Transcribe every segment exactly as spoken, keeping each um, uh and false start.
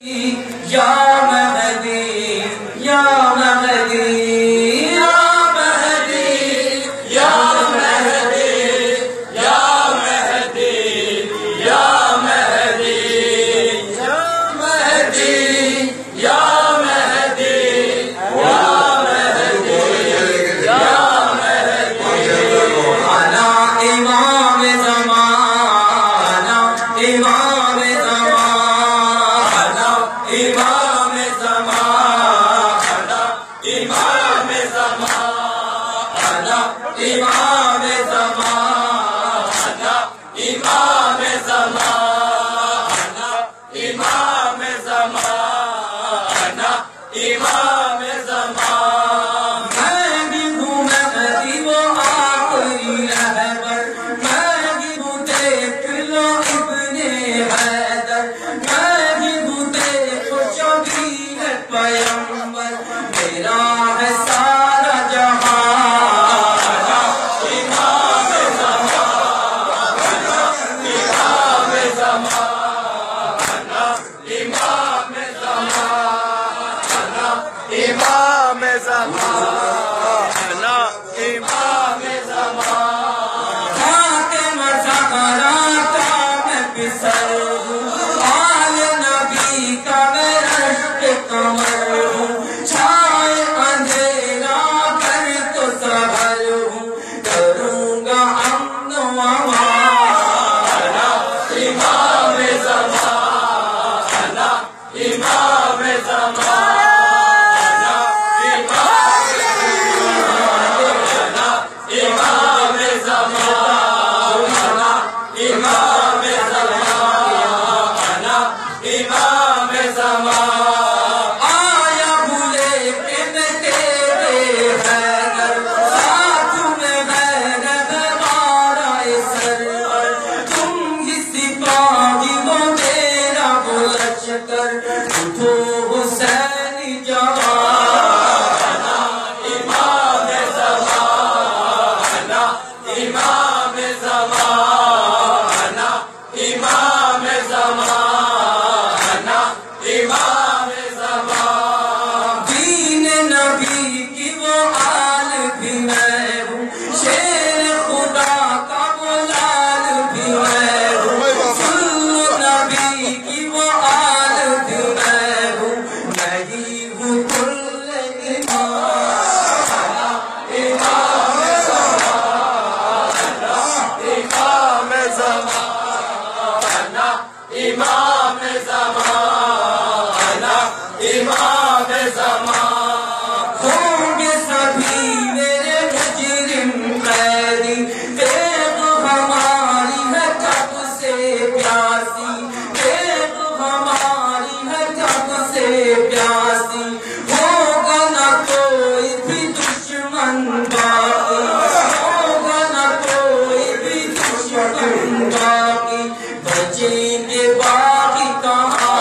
یا مہدی یا مہدی یا مہدی یا مہدی یا مہدی یا مہدی یا مہدی یا مہدی یا مہدی یا مہدی انا امام زمانہ امام امام زمانہ امام زمانہ امام زمانہ امام زمانہ امام زمانہ امام زمانہ میں بھی ہوں مہدی وہ آخری رہبر میں بھی ہوں دیکھ لو ابن حیدر میں بھی ہوں پیغمبر میرا ہے سارا جہاں امام زمانہ امام زمانہ امام زمانہ امام زمانہ امام زمانہ خاک مظہرہ کا میں پسر ہوں آل نبی کا میں رشک کمر ہوں چھائے اندھیرا کر تو سبر ہوں کروں گا امن و امان امام زمانہ امام زمانہ امام زمانہ امام زمانہ امام زمانہ آیا بھولے کہ میں تیرے حیدر ساتھ میں غیرت ہمارا سرور تم ہی سپاہی وہ میرا وہ لشکر اٹھو حسین جوان امام زمانہ امام زمانہ امام زمانہ امام زمانہ دین نبی کی وہ آل بھی میں ہوں شیر خدا کا وہ لال بھی میں ہوں سن نبی کی وہ آل بھی میں ہوں میں ہی ہوں کل امام امام زمانہ امام زمانہ امام زمانہ امام زمانہ ہوں گے سبھی میرے مجرم قیدی دیکھ ہماری ہے جب سے پیاسی دیکھ ہماری ہے جب سے پیاسی ہوگا نہ کوئی بھی دشمن باقی ہوگا نہ کوئی بھی دشمن باقی بچیں گے باقی کہاں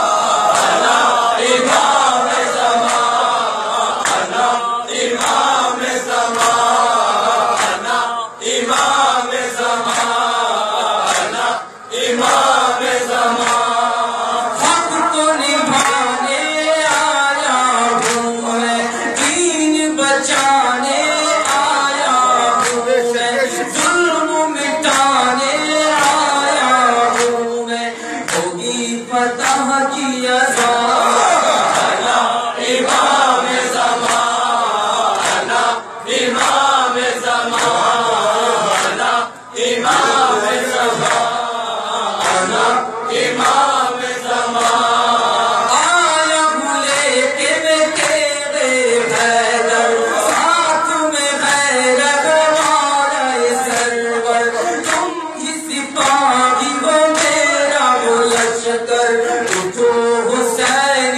امام زمانہ امام زمانہ امام زمانہ امام زمانہ حق کو نبھانے آیا ہوں میں دین بچانے آیا ہوں میں ظلم مٹانے آیا ہوں میں ہوگی فتح کی اذان امام زمانہ امام زمانہ امام زمانہ امام زمانہ آیا بھولے کہ میں تیرے حیدر ساتھ میں غیرت ہمارا سرور تم ہی سپاہی وہ میرا وہ لشکر اٹھو حسین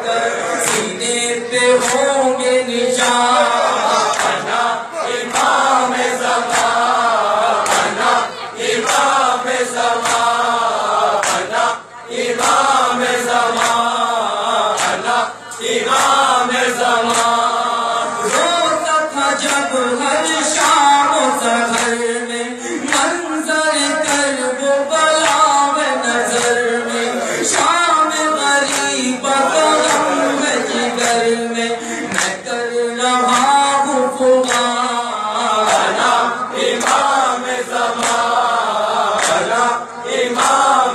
کر سینے پہ ہوں گے نشان امام زمان امام زمان امام زمان امام زمان روتا تھا جب ہر شام و سحر میں منظر کرب و بلا میں نظر میں شام غریب غم ہے جگر میں میں کر رہا ہوں فغان امام زمان امام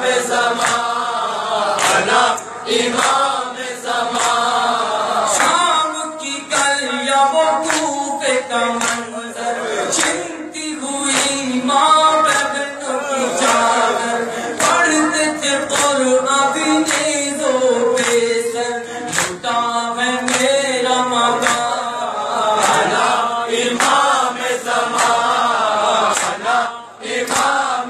زمان امام زمان شام کی گلیاں وہ کوفے کا منظر چھنتی ہوئی ماں بہنوں کی چادر پڑھتے تھے قرآن بھی نیزوں پہ سر لٹا ہے میرا مکان امام زمان امام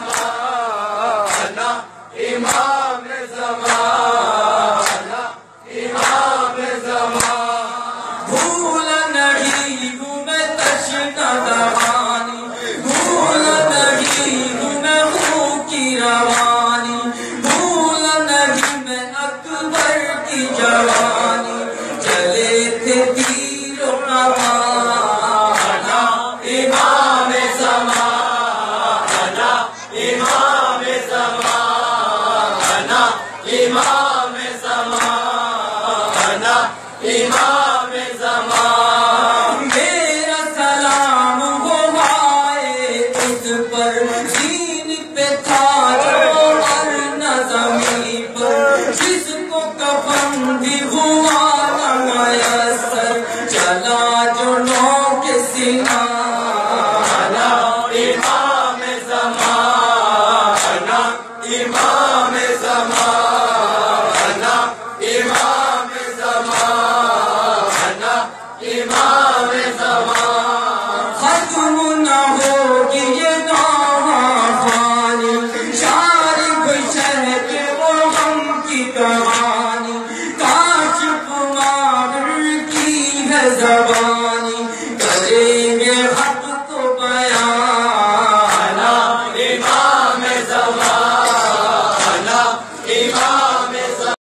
زمان امام زمان امام زمان بھول نہیں ہوں میں تشنہ دہانی بھول نہیں ہوں میں خون کی روانی بھول نہیں میں اکبر کی جوانی چلے تھے تیر و کمان امام زمان امام زمان امام زمان امام زمان میرا سلام ہو آئے اس پر زین پہ تھا جو اور نہ زمین پر جس کو کفن بھی ہوا نہ میسر چلا جو نو کے سینہ امام زمان امام زمان امام زمان امام زمان ختم نہ ہوگی یہ کہانی شاعری کوئی شہر کے وہ غم کی کہانی کاش کمار کی ہے زبان